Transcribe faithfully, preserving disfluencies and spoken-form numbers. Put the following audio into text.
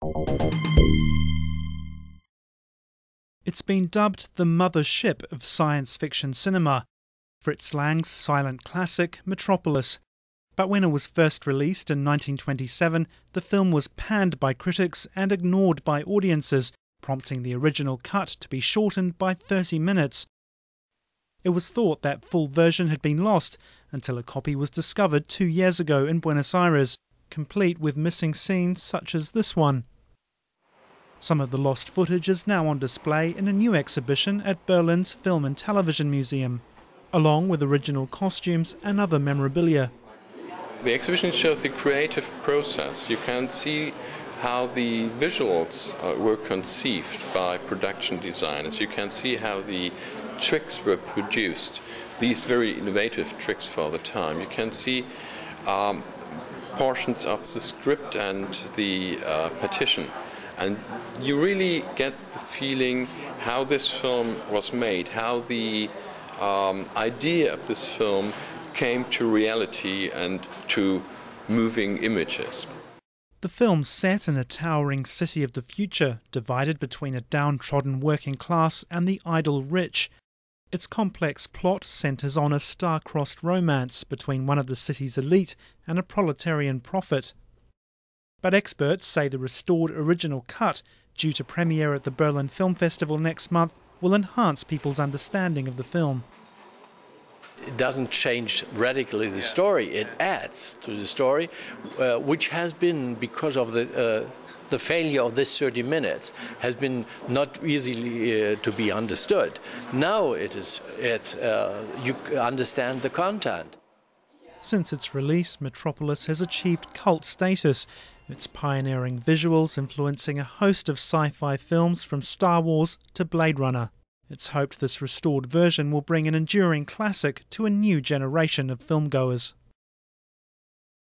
It's been dubbed the mothership of science fiction cinema, Fritz Lang's silent classic Metropolis. But when it was first released in nineteen twenty-seven, the film was panned by critics and ignored by audiences, prompting the original cut to be shortened by thirty minutes. It was thought that full version had been lost until a copy was discovered two years ago in Buenos Aires, complete with missing scenes such as this one. Some of the lost footage is now on display in a new exhibition at Berlin's Film and Television Museum, along with original costumes and other memorabilia. The exhibition shows the creative process. You can see how the visuals uh, were conceived by production designers. You can see how the tricks were produced, these very innovative tricks for the time. You can see um, portions of the script and the uh, partition. And you really get the feeling how this film was made, how the um, idea of this film came to reality and to moving images. The film's set in a towering city of the future, divided between a downtrodden working class and the idle rich. Its complex plot centres on a star-crossed romance between one of the city's elite and a proletarian prophet. But experts say the restored original cut, due to premiere at the Berlin Film Festival next month, will enhance people's understanding of the film. It doesn't change radically the story, it adds to the story, uh, which has been, because of the, uh, the failure of this thirty minutes, has been not easily uh, to be understood. Now it is, it's, uh, you understand the content. Since its release, Metropolis has achieved cult status, its pioneering visuals influencing a host of sci-fi films from Star Wars to Blade Runner. It's hoped this restored version will bring an enduring classic to a new generation of filmgoers.